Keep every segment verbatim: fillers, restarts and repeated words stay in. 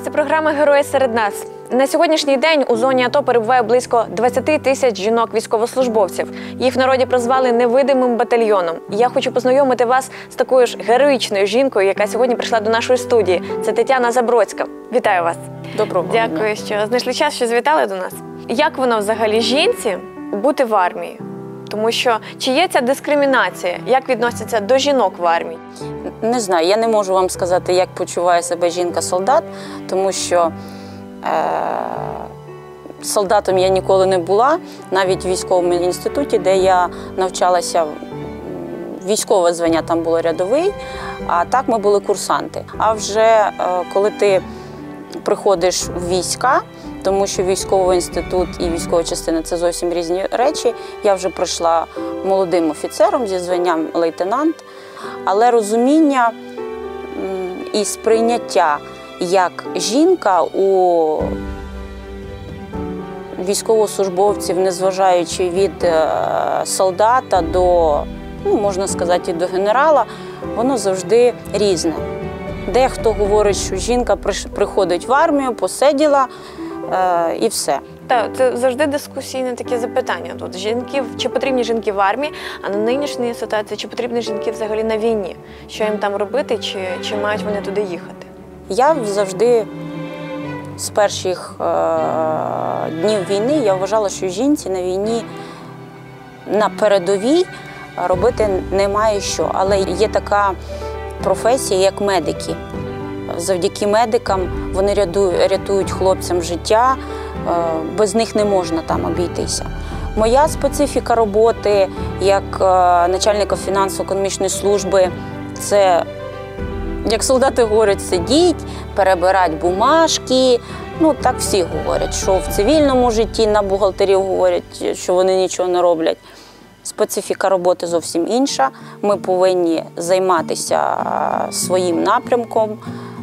Це програма «Герої серед нас». На сьогоднішній день у зоні АТО перебуває близько двадцяти тисяч жінок-військовослужбовців. Їх в народі прозвали «невидимим батальйоном». Я хочу познайомити вас з такою ж героїчною жінкою, яка сьогодні прийшла до нашої студії. Це Тетяна Забродська. Вітаю вас. Доброго дня. Дякую, що знайшли час, що завітали до нас. Як воно взагалі жінці бути в армії? Тому що чи є ця дискримінація? Як відносяться до жінок в армії? Не знаю, я не можу вам сказати, як почуває себе жінка-солдат, тому що е солдатом я ніколи не була, навіть в військовому інституті, де я навчалася, військове звання там було рядовий, а так ми були курсанти. А вже е коли ти приходиш в війська, тому що військовий інститут і військова частина – це зовсім різні речі. Я вже пройшла молодим офіцером зі званням лейтенант, але розуміння і сприйняття як жінка у військовослужбовців, незважаючи від солдата до, ну, можна сказати, до генерала, воно завжди різне. Дехто говорить, що жінка приходить в армію, посиділа, і все. Так, це завжди дискусійне таке запитання. Тут жінки, чи потрібні жінки в армії, а на нинішній ситуації, чи потрібні жінки взагалі на війні? Що їм там робити, чи, чи мають вони туди їхати? Я завжди з перших е днів війни я вважала, що жінці на війні, на передовій робити немає що. Але є така професія, як медики. Завдяки медикам вони рятують хлопцям життя, без них не можна там обійтися. Моя специфіка роботи як начальника фінансово-економічної служби – це, як солдати говорять, сидіть, перебирати бумажки. Ну, так всі говорять, що в цивільному житті на бухгалтерів говорять, що вони нічого не роблять. Специфіка роботи зовсім інша. Ми повинні займатися своїм напрямком,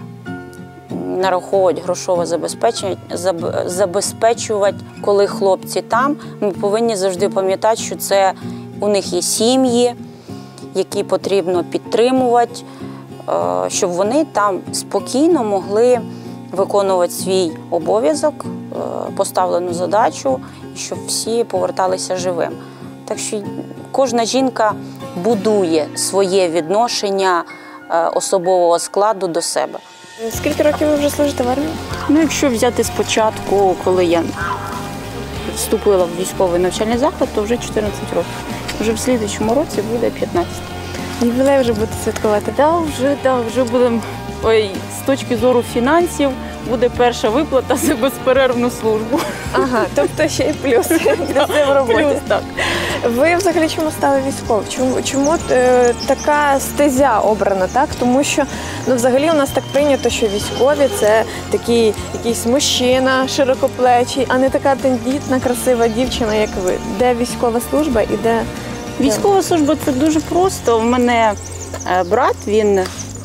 нараховувати грошове забезпечення, забезпечувати, коли хлопці там. Ми повинні завжди пам'ятати, що це у них є сім'ї, які потрібно підтримувати, щоб вони там спокійно могли виконувати свій обов'язок, поставлену задачу, і щоб всі поверталися живим. Так що кожна жінка будує своє відношення особового складу до себе. Скільки років ви вже служите в армії? Ну, якщо взяти спочатку, коли я вступила в військовий навчальний заклад, то вже чотирнадцять років. Вже в слідчому році буде п'ятнадцять. Ювілей вже будете святкувати? Так, вже, да, вже будемо, ой, з точки зору фінансів, буде перша виплата за безперервну службу. Ага, тобто ще й плюс. Плюс в роботі. Плюс, так. Ви взагалі чому стали військовим? Чому, чому е, така стезя обрана, так? Тому що, ну, взагалі у нас так прийнято, що військові – це такий якийсь мужчина широкоплечий, а не така тендітна, красива дівчина, як ви. Де військова служба і де… Військова служба – це дуже просто. У мене брат, він е,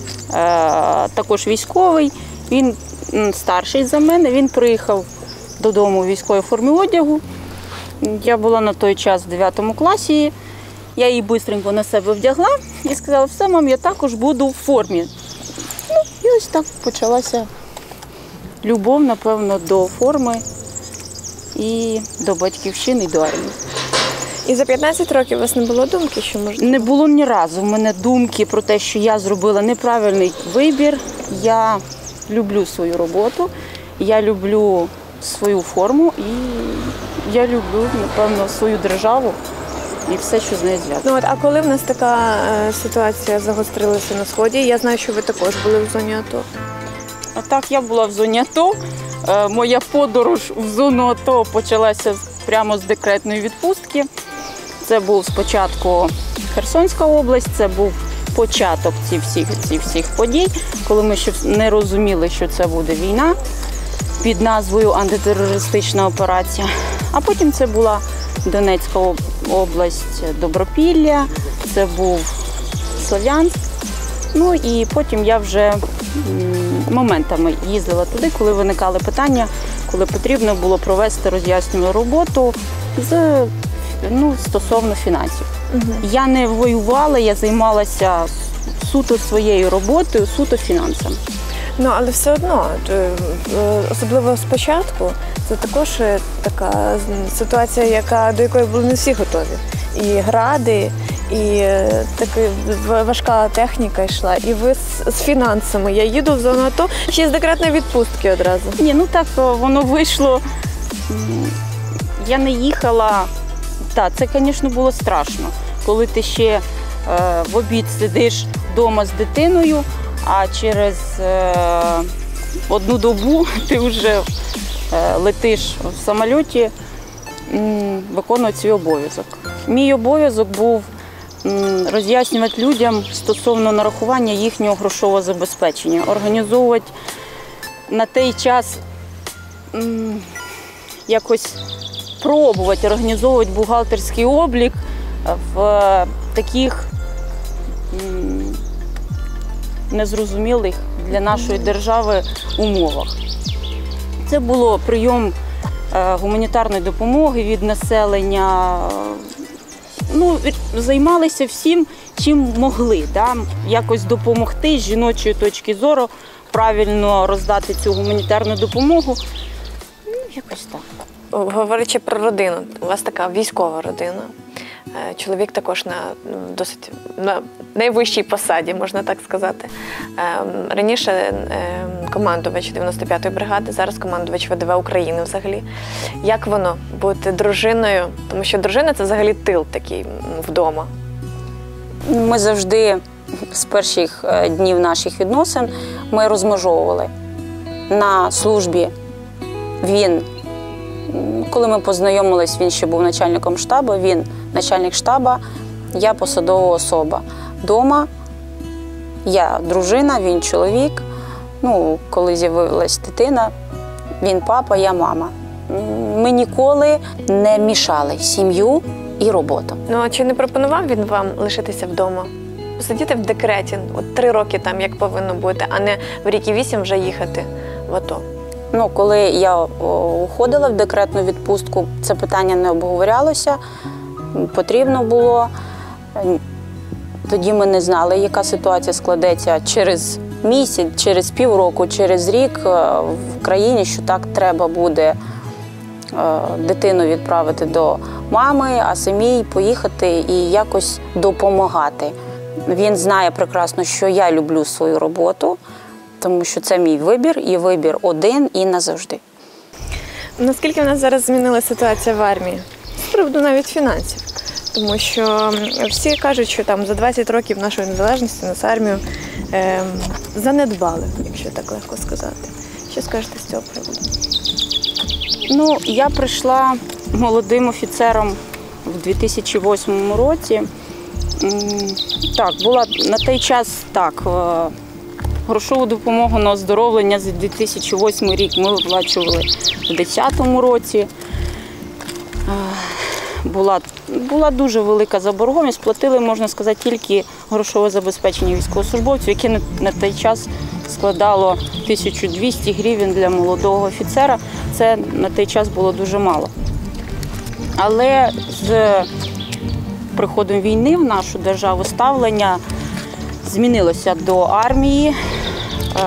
також військовий, він старший за мене, він приїхав додому у військовій формі одягу. Я була на той час в дев'ятому класі, я її швидко на себе вдягла і сказала, все, мам, я також буду в формі. Ну, і ось так почалася любов, напевно, до форми і до батьківщини, і до армії. І за п'ятнадцять років у вас не було думки, що можна? Не було ні разу в мене думки про те, що я зробила неправильний вибір. Я люблю свою роботу, я люблю свою форму і я люблю, напевно, свою державу і все, що з нею зв'язано. Ну, от, а коли в нас така е, ситуація загострилася на Сході, я знаю, що ви також були в зоні АТО. А так, я була в зоні АТО. Е, моя подорож в зону АТО почалася прямо з декретної відпустки. Це був спочатку Херсонська область, це був початок цих всіх, цих всіх подій, коли ми ще не розуміли, що це буде війна під назвою антитерористична операція. А потім це була Донецька область, Добропілля, це був Слов'янськ. Ну і потім я вже моментами їздила туди, коли виникали питання, коли потрібно було провести роз'яснювальну роботу з, ну, стосовно фінансів. Угу. Я не воювала, я займалася суто своєю роботою, суто фінансами. Ну, але все одно, е, е, особливо спочатку, це також е, така з- ситуація, яка, до якої були не всі готові. І гради, і е, така в- важка техніка йшла, і ви з, з фінансами. Я їду в зону АТО, ще й з декретної відпустки одразу. Ні, ну так о, воно вийшло. М, Я не їхала. Так, це, звісно, було страшно, коли ти ще е, в обід сидиш вдома з дитиною, а через е, одну добу ти вже е, летиш в самольоті м, виконувати свій обов'язок. Мій обов'язок був м, роз'яснювати людям стосовно нарахування їхнього грошового забезпечення, організовувати на той час м, якось пробувати організовувати бухгалтерський облік в е, таких м, незрозумілих для нашої держави умовах. Це було прийом е, гуманітарної допомоги від населення. Ну, від- займалися всім, чим могли, да? Якось допомогти з жіночої точки зору, правильно роздати цю гуманітарну допомогу. Ну, якось так. Говорячи про родину, у вас така військова родина. Е, Чоловік також на ну, досить на найвищій посаді, можна так сказати. Ем, Раніше ем, командувач дев'яносто п'ятої бригади, зараз командувач ВДВ України взагалі. Як воно бути дружиною? Тому що дружина – це взагалі тил такий м, вдома. Ми завжди з перших е, днів наших відносин ми розмежовували. На службі він, м, коли ми познайомились, він ще був начальником штабу, він начальник штабу, я посадова особа. Дома я дружина, він чоловік. Ну, коли з'явилась дитина, він папа, я мама. М, Ми ніколи не мішали сім'ю і роботу. Ну а чи не пропонував він вам лишитися вдома? Сидіти в декреті, от три роки там, як повинно бути, а не в рік і вісім вже їхати в АТО? Ну, коли я о, уходила в декретну відпустку, це питання не обговорялося, потрібно було. Тоді ми не знали, яка ситуація складеться через місяць, через півроку, через рік е, в країні, що так треба буде е, дитину відправити до мами, а самій поїхати і якось допомагати. Він знає прекрасно, що я люблю свою роботу, тому що це мій вибір, і вибір один і назавжди. Наскільки в нас зараз змінилася ситуація в армії? З приводу навіть фінансів. Тому що м, всі кажуть, що там за двадцять років нашої незалежності нас армію ем, занедбали, якщо так легко сказати. Що скажете з цього приводу? Ну, я прийшла молодим офіцером в дві тисячі восьмому році. М, Так, була на той час так. е, Грошову допомогу на оздоровлення за дві тисячі восьмий рік ми виплачували в дві тисячі десятому році. Е, Була, була дуже велика заборгованість. Платили, можна сказати, тільки грошове забезпечення військовослужбовців, яке на, на той час складало тисячу двісті гривень для молодого офіцера. Це на той час було дуже мало. Але з приходом війни в нашу державу ставлення змінилося до армії. Е,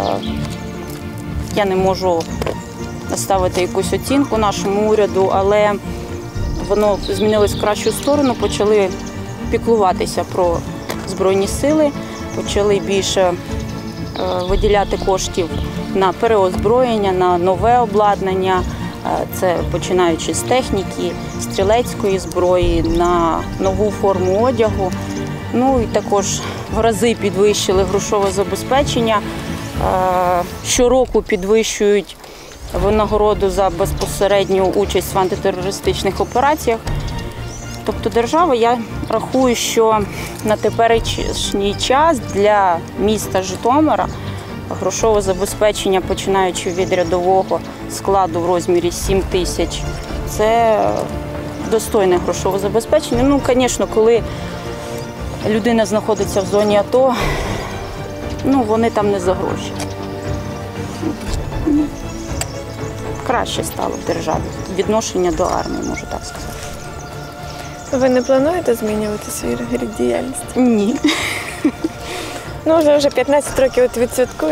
Я не можу ставити якусь оцінку нашому уряду, але воно змінилось в кращу сторону, почали піклуватися про Збройні сили, почали більше е, виділяти коштів на переозброєння, на нове обладнання. Е, Це починаючи з техніки, стрілецької зброї, на нову форму одягу. Ну і також в рази підвищили грошове забезпечення. Е, Щороку підвищують винагороду за безпосередню участь в антитерористичних операціях. Тобто держава, я рахую, що на теперішній час для міста Житомира грошове забезпечення, починаючи від рядового складу в розмірі сім тисяч, це достойне грошове забезпечення. Ну, звісно, коли людина знаходиться в зоні АТО, ну, вони там не за гроші. Краще стало в державі відношення до армії, можу так сказати. Ви не плануєте змінювати свій рід діяльності? Ні. Ну, вже вже п'ятнадцять років от відсвяткуєте.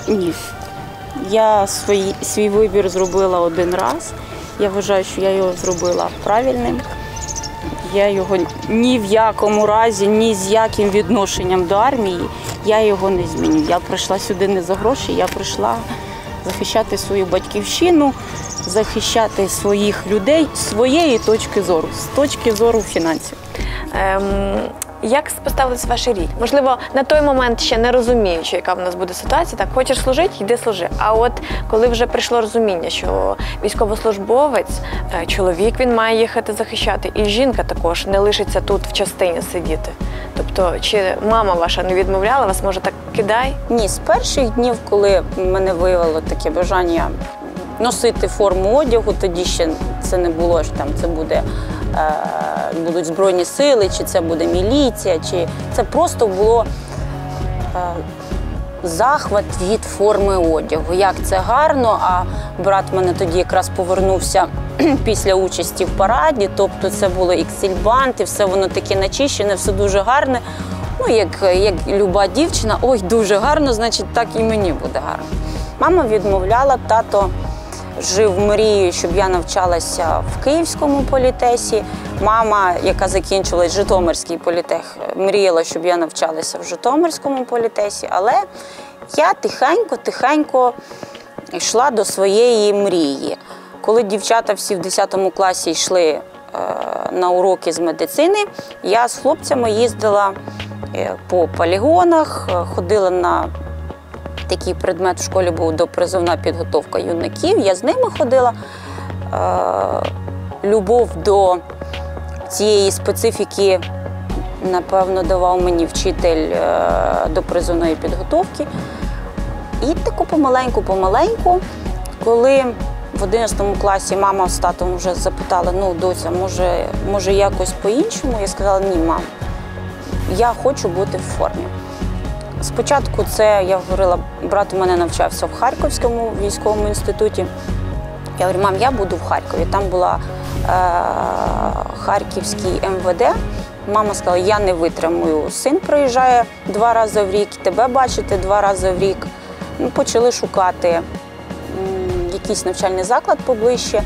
Ні. Я свій, свій вибір зробила один раз. Я вважаю, що я його зробила правильним. Я його ні в якому разі, ні з яким відношенням до армії, я його не зміню. Я прийшла сюди не за гроші, я прийшла захищати свою батьківщину, захищати своїх людей з своєї точки зору, з точки зору фінансів. Ем, як поставились ваші рідні? Можливо, на той момент ще не розуміючи, яка в нас буде ситуація, так, хочеш служити, йди служи. А от коли вже прийшло розуміння, що військовослужбовець, чоловік, він має їхати захищати, і жінка також не лишиться тут в частині сидіти. Тобто, чи мама ваша не відмовляла вас, може, так кидай? Ні, з перших днів, коли мене виявило таке бажання носити форму одягу, тоді ще це не було, що там це буде, е, будуть Збройні сили, чи це буде міліція, чи це просто було е, захват від форми одягу. Як це гарно, а брат мене тоді якраз повернувся після участі в параді, тобто це було і ксільбанти, все воно таке начищене, все дуже гарне. Ну, як, як люба дівчина, ой, дуже гарно, значить, так і мені буде гарно. Мама відмовляла, тато жив мрією, щоб я навчалася в Київському політесі. Мама, яка закінчила Житомирський політех, мріяла, щоб я навчалася в Житомирському політесі, але я тихенько-тихенько йшла до своєї мрії. Коли дівчата всі в десятому класі йшли е, на уроки з медицини, я з хлопцями їздила по полігонах, ходила на такий предмет в школі був допризовна підготовка юнаків. Я з ними ходила. Любов до цієї специфіки, напевно, давав мені вчитель допризовної підготовки. І таку помаленьку-помаленьку, коли в одинадцятому класі мама з татом вже запитала, ну, доця, може, може якось по-іншому? Я сказала, ні, мам, я хочу бути в формі. Спочатку це, я говорила, брат у мене навчався в Харківському військовому інституті. Я говорю, мам, я буду в Харкові. Там була е, Харківський ем ве де. Мама сказала, я не витримую. Син приїжджає два рази в рік, тебе бачити два рази в рік. Ми почали шукати м, якийсь навчальний заклад поближче,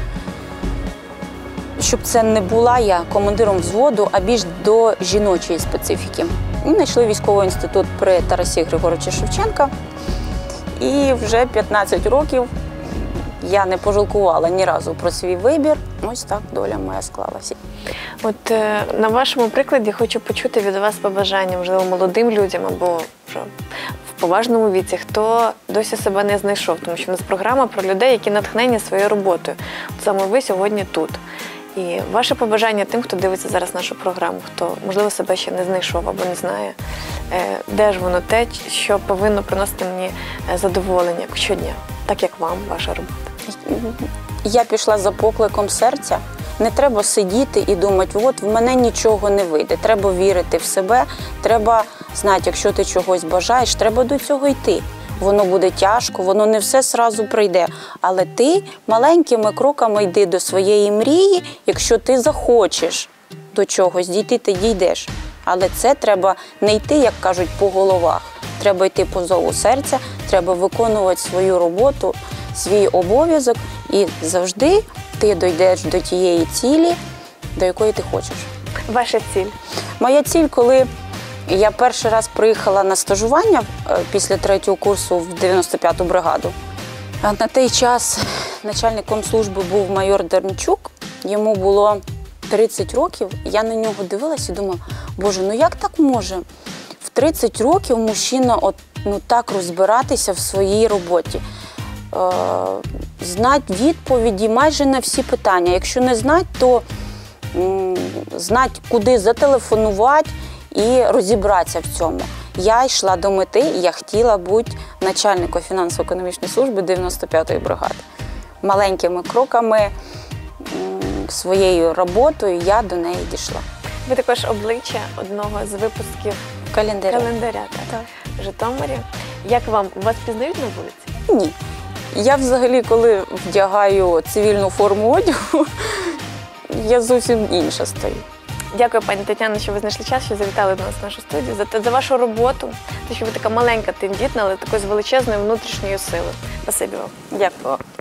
щоб це не була я командиром взводу, а більш до жіночої специфіки. І знайшли військовий інститут при Тарасі Григоровича Шевченка. І вже п'ятнадцять років я не пожалкувала ні разу про свій вибір. Ось так доля моя склалася. От е, на вашому прикладі хочу почути від вас побажання, можливо, молодим людям або вже в поважному віці, хто досі себе не знайшов, тому що в нас програма про людей, які натхнені своєю роботою. От саме ви сьогодні тут. І ваше побажання тим, хто дивиться зараз нашу програму, хто, можливо, себе ще не знайшов або не знає, де ж воно те, що повинно приносити мені задоволення щодня, так як вам, ваша робота. Я пішла за покликом серця. Не треба сидіти і думати, от в мене нічого не вийде. Треба вірити в себе, треба знати, якщо ти чогось бажаєш, треба до цього йти. Воно буде тяжко, воно не все зразу прийде. Але ти маленькими кроками йди до своєї мрії, якщо ти захочеш до чогось дійти, ти дійдеш. Але це треба не йти, як кажуть, по головах. Треба йти по зову серця, треба виконувати свою роботу, свій обов'язок, і завжди ти дійдеш до тієї цілі, до якої ти хочеш. Ваша ціль? Моя ціль, коли я перший раз приїхала на стажування після третього курсу в дев'яносто п'яту бригаду. На той час начальником служби був майор Дернчук, йому було тридцять років. Я на нього дивилась і думала, боже, ну як так може в тридцять років мужчина от, ну, так розбиратися в своїй роботі? Е, знати відповіді майже на всі питання. Якщо не знати, то м, знати, куди зателефонувати і розібратися в цьому. Я йшла до мети, я хотіла бути начальником фінансово-економічної служби дев'яносто п'ятої бригади. Маленькими кроками, м, своєю роботою я до неї дійшла. Ви також обличчя одного з випусків Календаря. Календаря, так, так. В Житомирі. Як вам? Вас пізнають на вулиці? Ні. Я взагалі, коли вдягаю цивільну форму одягу, я зовсім інша стою. Дякую, пані Тетяно, що ви знайшли час, що завітали до нас в нашу студію, за, те- за вашу роботу, те, що ви така маленька, тендітна, але такою з величезною внутрішньою силою. Спасибі вам. Дякую.